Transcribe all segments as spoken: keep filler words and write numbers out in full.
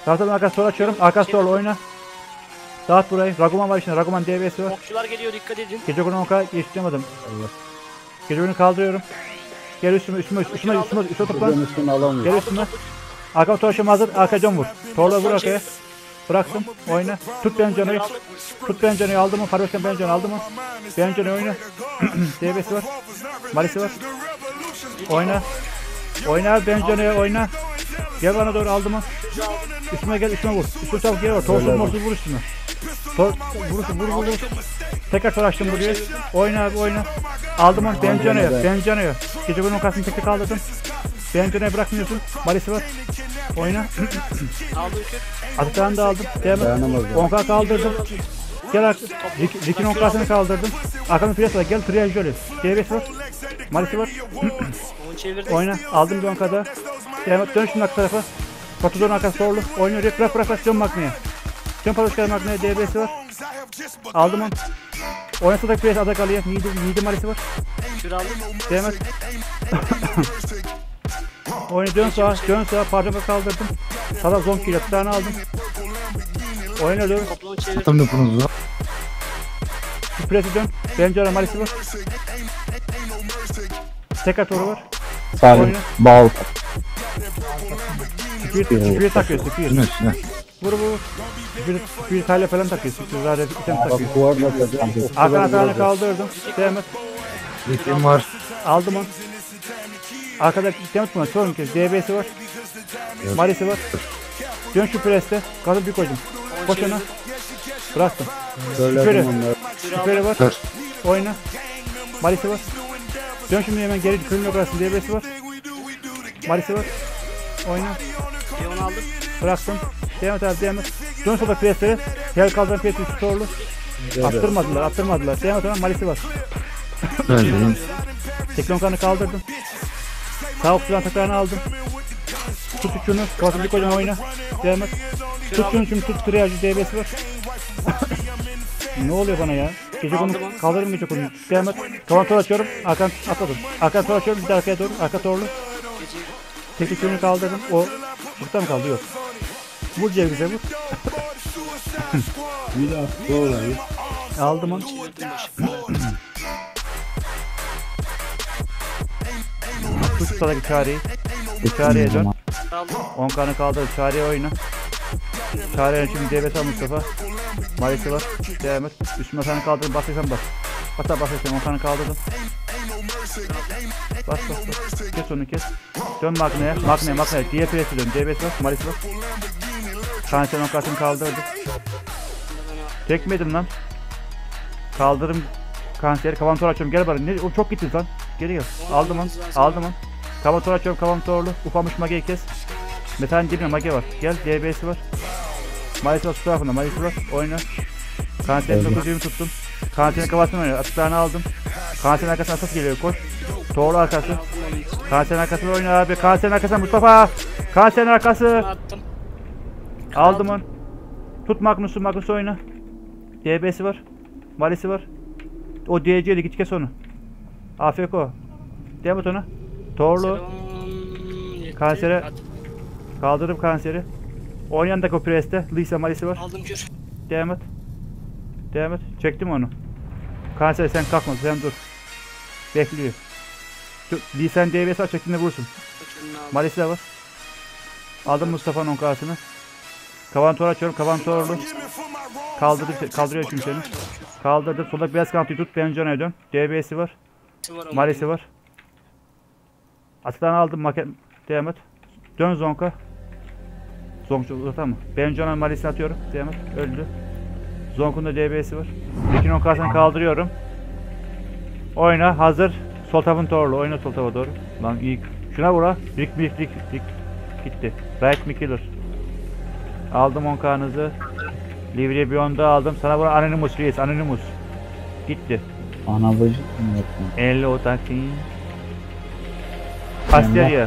Tahtadan arkası sol açıyorum. Arkası sol oyna. Dağıt burayı. Raguman var içinde. Raguman D B'si var. Okçular geliyor, dikkat edin. Gece günü oka geçeceğim. Gece günü kaldırıyorum. Gel üstüme üstüme üstüme üstüme üstüme toplan. Üstüne alamıyor. Gel üstüme. Arkama torşum hazır. Arka can vur. Torla vur arkaya. Bıraktım. Oyna. Tut ben canıyı. Tut ben canıyı aldım mı? Farves'ten ben canı aldım mı? Ben canıyı oyna. D B'si var. Malisi var. Oyna. Oyna ben canıyı oyna. Gel bana doğru aldım mı? Üstüme gel üstüme vur. Üstüme çabuk geri var. Torsuz morsuz vur üstüme. Tor vur vur vur vur. Tekrar tor açtım buraya. Oyna abi oyna. Aldım onu. Ben canıyı. Ben canıyı. Gece günün kasını tek tek kaldırdım. Ben canıyı bırakmıyorsun. Malisi var. Oyna. Aldım kür. Atıklarını da aldım. Devam. Onka kaldırdım. Gel artık. Rick'in onkasını kaldırdım. Arkamda piyasa var. Gel triajörü. D B'si var. Malisi var. Onu çevirdim. Oyna. Aldım bir onkada. Devam. Dön şimdi arka tarafa. Patuzon arkası sorulu. Oynuyor. Bırak bırak bırak. Dön makineye. Dön patuzon makineye. D B'si var. Aldım onu. Oynasa da piyasa adak alıyor. Nidi, Nidi Malisi var. Kür aldım. Devam et. Oyna dön sağa. Dön sağa. Parçamı kaldırdım. Sada zonk ile. Bir tane aldım. Oyna dön. Toplumu çevirdim. Tam da bunu zor. Presi dön. Benim canım Malisi var. Tekrar toru var. Salim. Bal. Süpür, süpür takıyor süpür. Üstüne üstüne. Vur vur. Süpür, süpür talya falan takıyor. Süpür zaten item takıyor. Bak duvarla takacağım. Arka atağını kaldırdım. Devam et. Ritim var. Aldım onu. Arkada item tutma. Sorun ki. D B'si var. Malisi var. Dön şu preste. Kadın bir koydum. Koş ona. Bıraktım. Söyledim onları. Süperi var. Oyna. Malisi var. Dön şimdi hemen geri kırmıyor karşısında. D B'si var. Malisi var. Oyna. Leon aldım. Bıraktım. Devam et abi devam et. Dön sola presleri. Gel kaldıran presi üstü torlu. Attırmadılar attırmadılar. Devam et ona Malisi var. Söyledim. Teklonkanı kaldırdım. Sağ okçudan takarını aldım. Tut şunu. Kafasını bir kocaman oyna. Devam et. Tut şunu şimdi tut triyajı D B'si var. Ne oluyor bana ya? Gece konu kaldırırım gece konu. Devam et. Kavan tor açıyorum. Arkan atladım. Arkan tor açıyorum. Bir de arkaya doğru. Arka torlu. Teknik yönünü kaldırdım. O çıkta mı kaldı? Yok. Vur cevize vur. Bir daha doğru. Aldım onu. Tut ustadaki çareyi. Çareye dön. Aldım. on kanı kaldır. Çareye oyna. Çarenin şimdi devlet al Mustafa. Malisi var. Devam et. Üstüme kanı kaldırdım. Basırsan bas. Bas basırsan on kanı kaldırdım. Bas bas bas. Kes onu kes. Dön makineye. Makineye makineye. Diye presi dön. D B'si var. Malisi var. Kanser on kanını kaldırdım. Çekmedim lan. Kaldırım kanseri. Kavantor açıyorum. Gel bari. Ne? O çok gittin lan. Geri gel. Aldım onu. Aldım onu. Kavantor açıyorum. Kavantorlu. Ufamış mageyi kes. Metalin dibine mage var. Gel. D B'si var. Malisi var. Su tarafında. Malisi var. Oyna. Kanserin dokuz yirmi tuttum. Kanserin kafasını oynuyor. Atıklarını aldım. Kanserin arkasına asas geliyor. Koş. Doğru arkası. Kanserin arkasını oyna abi. Kanserin arkasına Mustafa. Kanserin arkası. Attım. Aldım onu. Tut Magnus'u. Magnus'u oyna. D B'si var. Malisi var. O D C'li git kes onu. A F K. Devam et ona. Torlu. Kansere. Kaldırdım kanseri. Oynayan da Kopreste. Lisa Malisi var. Aldım kür. Devam et. Devam et. Çektim onu. Kanser sen kalkma. Sen dur. Bekliyor. Lisa'nın D B'si var. Çektiğinde vursun. Malisi de var. Aldım Mustafa'nın on kasını. Kavantor açıyorum. Kavantorlu. Kaldırdım. Kaldırıyor çünkü seni. Kaldırdım. Solda beyaz kanatıyı tut. Bencana'ya dön. D B'si var. Malisi var. Atıklarını aldım. Maket. Devam et. Dön Zonka. Zonka uzatan mı? Bencana'nın Malisini atıyorum. Devam et. Öldü. Zonk'un da D B'si var. Rick'in on kasını kaldırıyorum. Oyna. Hazır. Sol tarafın torlu. Oyna sol tarafa doğru. Lan iyi. Şuna vur ha. Rick, Rick, Rick, Rick. Gitti. Right me killer. Aldım on kanınızı. Livre Beyond'da aldım. Sana vur Anonymous Reis. Anonymous. Gitti. Anabacı mı yaptın? elli otaki. Asteria.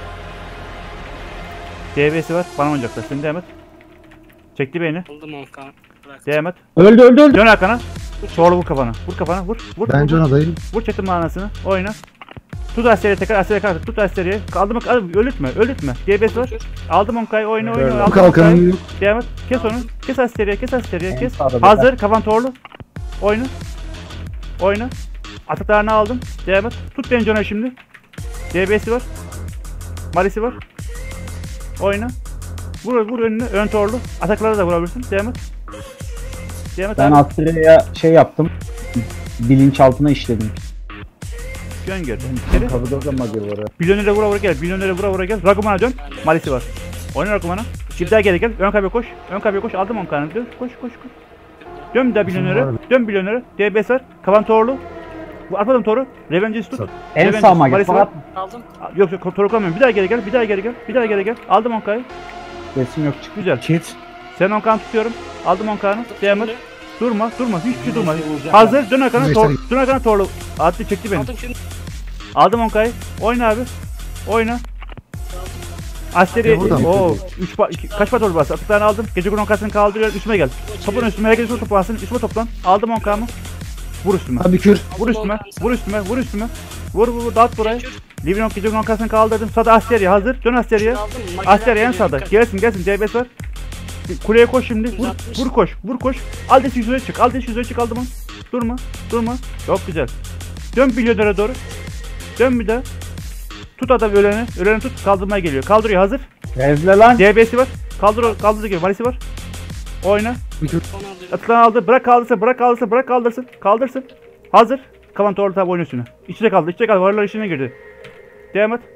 D B'si var. Bana oynayacaklar. Sen devam et. Çekti beni. Aldım on kan. Bırak. Devam et. Öldü öldü öldü. Dön arkana. Sonra vur kafana. Vur kafana. Vur. Vur. Ben vur, John vur. adayım. Vur çektim anasını. Oyna. Tut Asteriye tekrar Asteriye kalk. Tut Asteriye. Aldım aldım ölütme ölütme. D B S var. Aldım Onkay'ı oyna oyna. Aldım Kalkanım Onkay'ı. yok. Devam et. Kes onu. Kes Asteriye kes Asteriye kes. sağda bir Hazır kafan torlu. Oyna. Oyna. Atıklarını aldım. Devam et. Tut Benjon'a şimdi. D B S'i var. Malisi var. Oyna. Vur vur önüne. Ön torlu. Ataklara da vurabilirsin. Devam et. Devam et Ben abi. Astra'ya şey yaptım. Bilinçaltına işledim. Yön gör. İçeri. Kapıda da magir var ha. Milyonere vura vura gel. Milyonere vura vura gel. Raguman'a dön. Malisi var. Oyna Raguman'a. Şimdi daha geri gel. Ön kabya koş. Ön kabya koş. Aldım on kanını. Dön. Koş koş koş. Dön bir daha milyonere. Dön milyonere. D B S var. Kavan Torlu. Bu arpadım Toru. Revenge'si tut. En Revenge'si, sağ magir. Malisi var. Fakat Aldım. Yok yok Toru koymuyorum. Bir daha geri gel. Bir daha geri gel. Bir daha geri gel. Aldım on kayı. resim yok çıktı. Güzel. Kit. Sen on kan tutuyorum. Aldım on kanı. Devam et. Şimdi Durma. Durma. Hiçbir şey durma. Hazır. Dön arkana. Tor, dön arkana Torlu. Adli çekti beni. aldım şimdi. Aldım on kayı. Oyna abi. Oyna. Asteri, Ya buradan o üç pa iki, kaç patol bas? Atıklarını aldım. Gece gün on kasını kaldırıyorum. Üstüme gel. Topun üstüme. Herkes üstüme toplansın. Üstüme toplan. Aldım on kamı. Vur üstüme. Abi kür. Vur üstüme. Vur üstüme. Vur üstüme. Vur vur vur. Dağıt burayı. Livron gece gün on kasını kaldırdım. Sağda Asteriye hazır. Dön Asteriye. Aldım. Makineler Asteriye en geliyor, sağda. dikkat. Gelsin gelsin. D B S var. Kuleye koş şimdi. Vur, vur koş. Vur koş. Al des yüzüne çık. Al des yüzüne çık. Aldım onu. Durma. Durma. Çok güzel. Dön milyonere doğru. Dön bir daha. Tut adam öleni. Öleni tut. Kaldırmaya geliyor. Kaldırıyor hazır. Rezle lan. D B S'i var. Kaldır kaldırdı gibi. Malisi var. Oyna. Onu alıyorum. Atıklarını aldı. Bırak kaldırsın. Bırak kaldırsın. Bırak kaldırsın. Kaldırsın. Hazır. Kavan torlu tabi oyun üstüne. İçine kaldı. İçine kaldı. Varlar içine girdi. Devam et.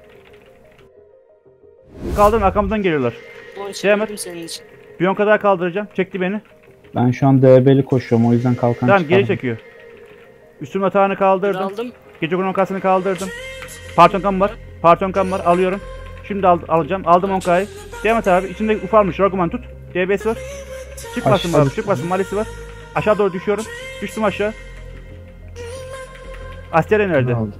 Kaldırın. Arkamızdan geliyorlar. Onu Devam et. çevirdim senin için. Bir on kadar kaldıracağım. Çekti beni. Ben şu an D B'li koşuyorum o yüzden kalkan Tamam geri çıkardım. çekiyor. Üstüm atağını Bir kaldırdım. aldım. Gece günün kasını kaldırdım. Parton var. Parton var. Alıyorum. Şimdi al, alacağım. Aldım on kayı. Devam et abi. İçinde ufalmış. Roguman tut. D B S var. Çıkmasın Aşağı abi. düştüm. Çıkmasın. Malisi var. Aşağı doğru düşüyorum. Düştüm aşağı. Astere nerede? Aldım.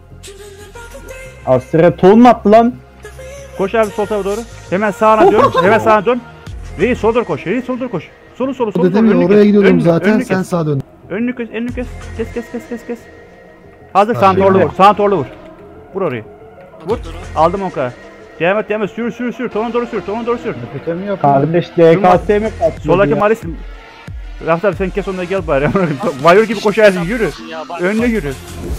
Astra ton mu attı lan? Koş abi sol tarafa doğru. Hemen sağına dön. Hemen sağına dön. Reis sol doğru koş. Reis sol doğru koş. Solu solu solu. Dedim solu. ya Önünü oraya kes. gidiyordum Önünü- zaten önünü sen kes. sağa dön. Önünü kes. Önünü kes. Kes kes kes kes kes. Hazır Hadi sağın torlu yürü. vur. Sağın torlu vur. Vur orayı. Vur. Dur, dur. Aldım on kayı. Devam et devam et. Sür sür sür. Tona doğru sür. Tona doğru sür. Kötü mü yok? Kardeş D K S mi kaçıyor? Soldaki Maris. Raft abi sen kes onunla gel bari. Vayur gibi koşarsın yürü. Ya bak, Önüne bak. yürü.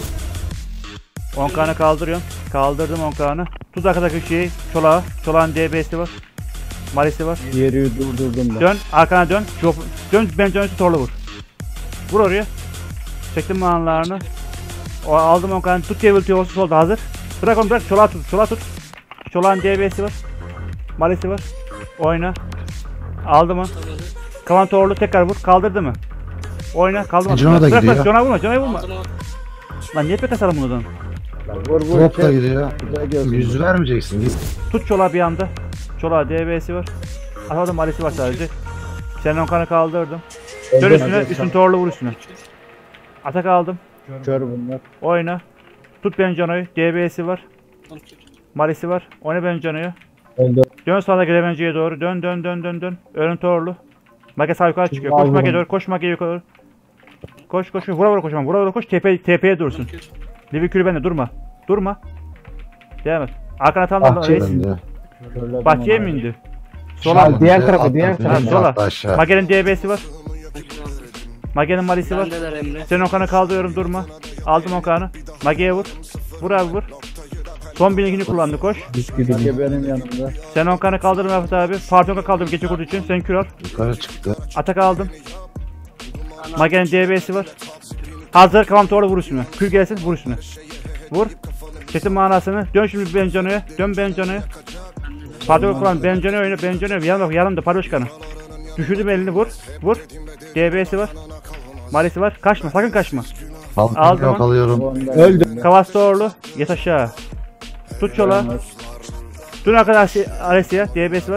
on kanı kaldırıyorum. Kaldırdım on kanı. Tut arkadaki şeyi. Çolağı. Çolağın D B'si var. Maris'i var. Diğeri durdurdum ben. Dön. Arkana dön. Job, dön. Ben dönüşü torla vur. Vur oraya. Çektim manlarını. O, aldım on kanı. Tut Devil olsun solda hazır. Bırak onu bırak. Çolağı tut. Çolağı tut. Çolağın D B'si var. Maris'i var. Oyna. Aldım onu. Kavan torlu tekrar vur. Kaldırdı mı? Oyna. Kaldırma. Jon'a da Bırak, gidiyor. bırak. Jon'a vurma. Jon'a vurma. Aldım onu. Lan niye pek asalım bunu? Vur vur. Drop da kes. gidiyor. Güzel gözüm. Yüz vermeyeceksin. Git. Tut Çolak'ı bir anda. Çolak'a D B'si var. Atadım Ali'si var sadece. Senin on kanı kaldırdım. Dön üstüne. Üstünü torlu vur üstüne. Atak aldım. Kör bunlar. Oyna. Tut benim Cano'yu. D B'si var. Aldım. Malisi var. Oyna benim Cano'yu. Öldü. Dön sağdaki Revenci'ye doğru. Dön dön dön dön dön. Önün torlu. Mage sağ yukarı çıkıyor. Koş Aldım. Mage doğru. Koş Mage yukarı. Koş koş. Vura vura koş. Vura vura koş. Tepe, tepeye dursun. Livi kürü bende. Durma. Durma. Devam et. Arkana tam da Bahçe reis. Ben de. Körledim Bahçeye onu. mi indi? Sola mı? Diğer tarafa, Atla, diğer tarafa. atla, Sola. aşağı. Mage'nin D B'si var. Mage'nin Malisi var. Bendeler Emre. Sen Okan'ı kaldırıyorum durma. Aldım Okan'ı. Mage'ye vur. Vur abi vur. Son bilgini kullandı koş. Mage benim yanımda. Sen Okan'ı kaldırın Rafet abi. Partonka kaldırdım gece kurdu için. Sen kür al. Yukarı çıktı. Atak aldım. Mage'nin D B'si var. Hazır kavam doğru vur üstüne. Kür gelsin vur üstüne. Vur. Çetin manasını. Dön şimdi Bencana'ya. Dön Bencana'ya. Partonka kullan. Bencana'ya oyna. Bencana'ya. Yanımda, yanımda Pardoşkan'ı. Düşürdüm elini vur. Vur. D B'si var. Malisi var. Kaçma sakın kaçma. Aldım. Aldım. Yok alıyorum. Öldü. Kavas doğru. Yet aşağı. Tut çola. Dün arkadaş Alessia. D B'si var.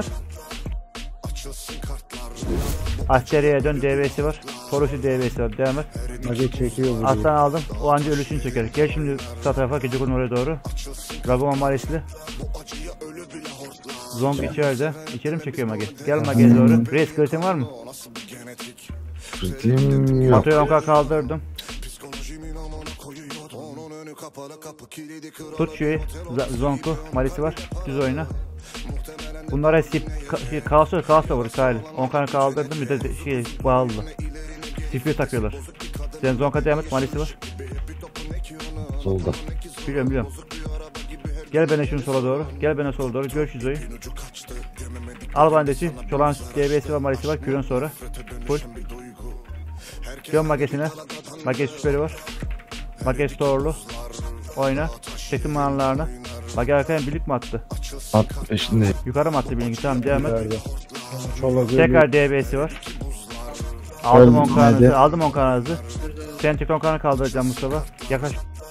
Asteriye dön. D B'si var. Torusu D B'si var. Devam et. Mage çekiyor burayı. Aslan aldım. O anca ölüsünü çeker. Gel şimdi sağ tarafa. Gece kurun oraya doğru. Raguman Marisli. Zombi içeride. İçeri mi çekiyor Mage? Gel Mage'ye doğru. Reis kritin var mı? Kritim yok. Matoyu onka kaldırdım. Tut şeyi. Z- Zonku. Malisi var. Düz oyna. Bunlara skip. Ka- şey, kaosu kaosu vur Kyle. on kanı kaldırdım bir de şey bağlı. Tipi takıyorlar. Sen Zonka devam et. Malisi var. Solda. Biliyorum biliyorum. Gel bana şunu sola doğru. Gel bana sola doğru. Gör Şizo'yu. Al bandeci. Çolan D B'si var, Malisi var. Kürün sonra. Full. Dön magesine. Mages süperi var. Mages doğrulu. Oyna. Çekin manlarını. Mage arkaya birlik mi attı? At peşinde. Yukarı mı attı birlik? Tamam devam et. Nerede? Sola Tekrar D B'si var. Aldım on Olmadı. kanınızı. Aldım on kanınızı. Sen tek on kanı kaldıracağım Mustafa. Yaklaş.